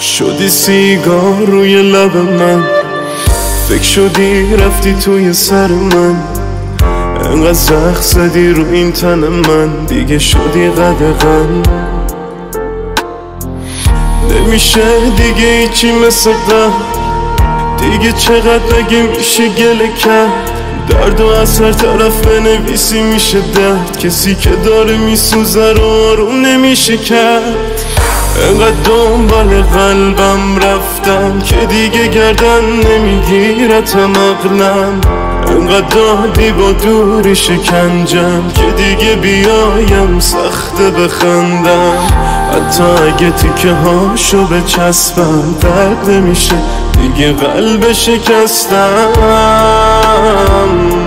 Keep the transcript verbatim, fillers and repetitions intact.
شدی سیگار روی لب من، فکر شدی رفتی توی سر من، انقدر زخم زدی رو این تن من، دیگه شدی قدغن. نمیشه دیگه ایچی مثل قبل، دیگه چقدر نگه میشه گله کرد، درد و از هر طرف بنویسی میشه درد، کسی که داره میسوزه رو آروم نمیشه کرد. انقدر دنبال قلبم رفتم که دیگه گردن نمیگیرتم عقلم، انقدر دادی با دوری شکنجم که دیگه بیایم سخته بخندم. حتی اگه تیکه هاشو بچسبم درد نمیشه دیگه قلب شکستم.